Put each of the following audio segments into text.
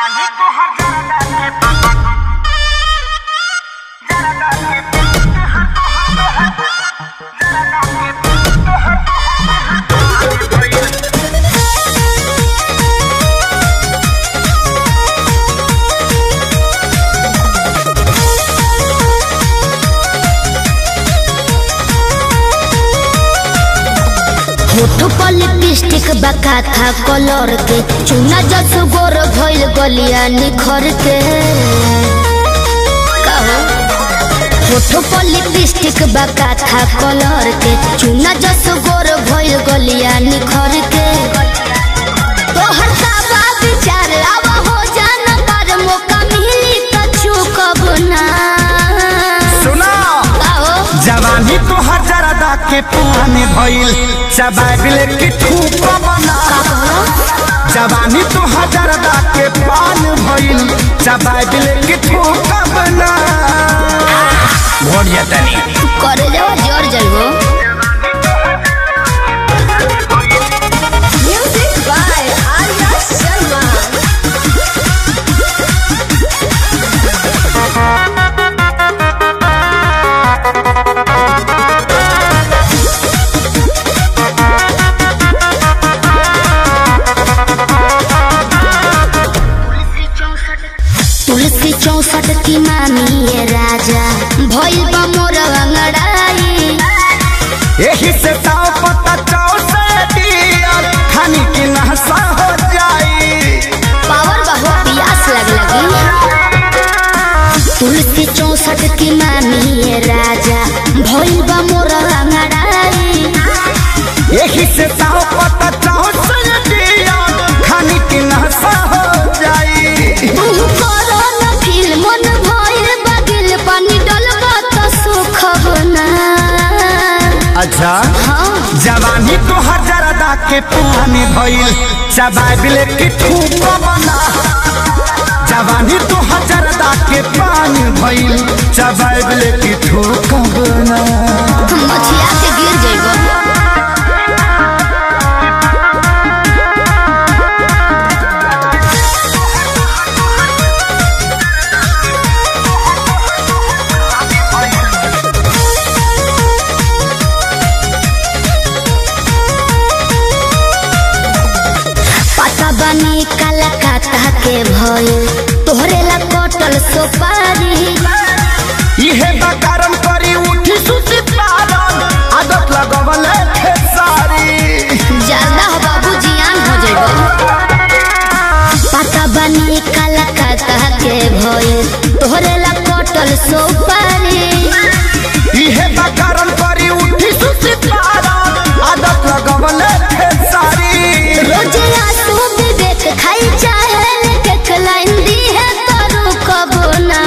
जवानी तो हर होठो पर लिपस्टिक बका था कलर के चुना जस गोर भइल गलिया निखर के कहो होठो पर लिपस्टिक बका था कलर के चुना जस गोर भइल गलिया निखर के तोहर साबा विचार आवा हो जाना पर मौका मिली त चुकब ना सुना कहो जवानी तो हर जरा के पुराने भइल चबाबिल की ठूक बना जवानी तो हजार के पान भइल चबाबिल की ठूक बना भोरिया तनी करे जाओ जोर जाइबो म्यूजिक बाय आर्या शर्मा तुलसी 64 की मामी ये राजा भइल बा मोर अंगड़ाई यही से ताव पता चाव से दिया खानी की नहसा हो जाई पावर बहु प्यास लगी तुलसी 64 की मामी ये राजा भइल बा मोर अंगड़ाई यही से ताव पता चाव से दिया खानी की नहसा हो जाई मन भइल बगिल पानी डलबा त सुख बना अच्छा हाँ जवानी तो हर जरा के पुराने भइल चबाबिल की ठूक बना जवानी तो हर जरा के पानी भइल चबाबिल की ठूक बना मछिया के गिर जइबो बनी कलकत्ता के भइल तोहरे ला कटल सुपारी इहे बकारम करी उठी सुती पारन आदत लगवल खेसारी ज्यादा हो बाबू जियान हो जइबो पता बनी कलकत्ता के भइल तोहरे ला कटल सुपारी इहे बकारम करी उठी सुती पारन आदत लगवल खेसारी रोजे आंसू विवेक खाई चाहे के खलाइन दी है तरू कब ना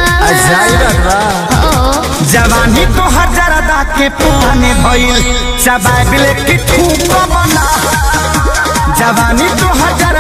जवानी तो हर जरा के पुराने भइल चबाबिल की ठूक बना जवानी तो हर